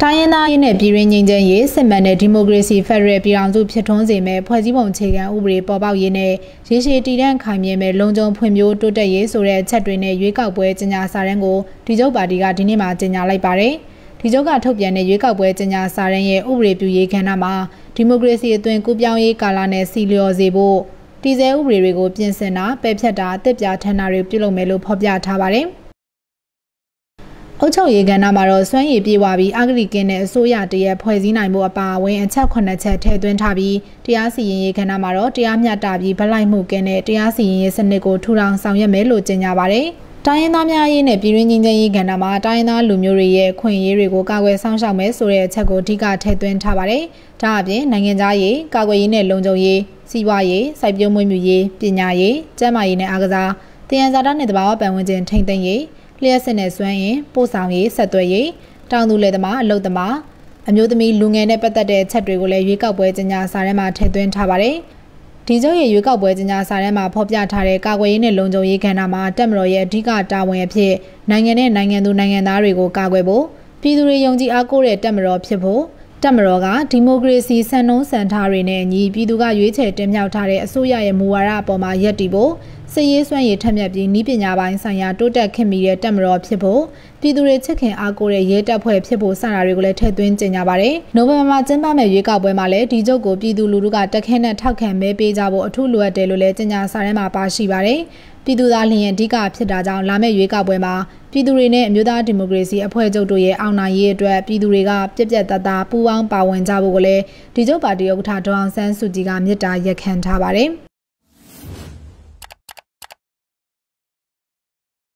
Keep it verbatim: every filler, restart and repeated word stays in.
တိုင်းရင်းသားရေးနဲ့ပြည်တွင်းငြိမ်းချမ်းရေးစစ်မှန်တဲ့ဒီမိုကရေစီဖက်ဒရယ်ပြည်ထောင်စုဖြစ်ထွန်းစေမယ့်ဖွဲ့စည်းပုံအခြေခံဥပဒေပေါ်ပေါက်ရေးနဲ့ရေရှည်တည်တံ့ခိုင်မြဲမဲ့လုံခြုံဖွံ့ဖြိုးတိုးတက်ရေးဆိုတဲ့အချက်တွေနဲ့ရွေးကောက်ပွဲကြေညာစာတမ်းကိုဒီချုပ်ပါတီကဒီနေ့မှကြေညာလိုက်ပါတယ်။ဒီချုပ်ကထုတ်ပြန်တဲ့ရွေးကောက်ပွဲကြေညာစာတမ်းရဲ့ဥပဒေပြုရေးကဏ္ဍမှာဒီမိုကရေစီအသွင်ကူးပြောင်းရေးကာလနဲ့စီလျော်စေဖို့တည်ဆဲဥပဒေတွေကိုပြင်ဆင်တာပယ်ဖျက်တာအသစ်ပြဌာန်းတာတွေပြုလုပ်မယ်လို့ဖော်ပြထားပါတယ်။အုပ်ချုပ်ရေးကဏ္ဍမှာတော့စွမ်းရည်ပြေဝပြီးအဂတိကင်းတဲ့အစိုးရတရက်ဖွဲ့စည်းနိုင်မှုအပါအဝင်အချက်ခုနှစ်ချက်ထည့်သွင်းထားပြီးတရားစီရင်ရေးကဏ္ဍမှာတော့တရားမျှတပြီးဗလိုက်မှုကင်းတဲ့တရားစီရင်ရေးစနစ်ကိုထူထောင်ဆောင်ရွက်မယ်လို့ကြေညာပါတယ်။တိုင်းရင်းသားများရေးနဲ့ပြည်တွင်းငြိမ်းချမ်းရေးကဏ္ဍမှာတိုင်းရင်းသားလူမျိုးတွေရဲ့ခွင့်ရေးတွေကိုကာကွယ်ဆောင်ရှောက်မယ်ဆိုတဲ့အချက်ကိုအဓိကထည့်သွင်းထားပါတယ်။ဒါအပြင်နိုင်ငံခြားရေးကာကွယ်ရေးနဲ့လုံခြုံရေးစီးပွားရေးစိုက်ပျိုးမွေးမြူရေးပညာရေးကျန်းမာရေးနဲ့အားကစားတရားဇာတနဲ့တဘာဝပတ်ဝန်းကျင်ထိန်းသိမ်းရေးလျှက်စစ်နဲ့စွမ်းရင်ပို့ဆောင်ရေးဆက်သွယ်ရေးတောင်သူလယ်သမားအလုပ်သမားအမျိုးသမီးလူငယ်နဲ့ပတ်သက်တဲ့ချက်တွေကိုလည်းရွေးကောက်ပွဲကြေညာစာတမ်းမှာထည့်သွင်းထားပါတယ်။ဒီချုပ်ရဲ့ရွေးကောက်ပွဲကြေညာစာတမ်းမှာဖော်ပြထားတဲ့ကာကွယ်ရေးနဲ့လုံခြုံရေးကဏ္ဍမှာတပ်မတော်ရဲ့အဓိကတာဝန်အဖြစ်နိုင်ငံနဲ့နိုင်ငံသူနိုင်ငံသားတွေကိုကာကွယ်ဖို့ပြည်သူတွေယုံကြည်အားကိုးတဲ့တပ်မတော်ဖြစ်ဖို့တပ်မတော်ကဒီမိုကရေစီစံနှုန်းစံထားတွေနဲ့အညီပြည်သူကရွေးချယ်တင်မြှောက်ထားတဲ့အစိုးရရဲ့မူဝါဒအပေါ်မှာယက်တီဖို့စစ်ရေးစွမ်းရည်ထက်မြက်ပြီးနည်းပညာပိုင်းဆိုင်ရာတိုးတက်ခင်မီတဲ့တပ်မတော်ဖြစ်ဖို့ပြည်သူတွေချစ်ခင်အားကိုးတဲ့ရဲတပ်ဖွဲ့ဖြစ်ဖို့စတာတွေကိုလည်းထည့်သွင်းကြေညာပါတယ်။နိုဝင်ဘာမှာကျင်းပမယ့်ရွေးကောက်ပွဲမှာလည်းဒီချုပ်ကိုပြည်သူလူထုကတက်ခဲနဲ့ထောက်ခံမဲပေးကြဖို့အထူးလိုအပ်တယ်လို့လည်းကြေညာစာတမ်းမှာပါရှိပါတယ်။ပြည်သူသားလျင်အဓိကဖြစ်တာကြောင့်လာမယ့်ရွေးကောက်ပွဲမှာပြည်သူတွေနဲ့အမျိုးသားဒီမိုကရေစီအဖွဲ့ချုပ်တို့ရဲ့အောင်နိုင်ရေးအတွက်ပြည်သူတွေကပြက်ပြက်သားသားပူးပေါင်းပါဝင်ကြဖို့ကိုလည်းဒီချုပ်ပါတီဥက္ကဋ္ဌဒေါအောင်ဆန်းစုကြည်ကမြစ်တာရက်ခံထားပါတယ်။